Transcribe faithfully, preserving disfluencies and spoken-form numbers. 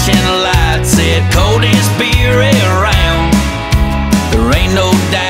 flashing lights said coldest beer around. There ain't no doubt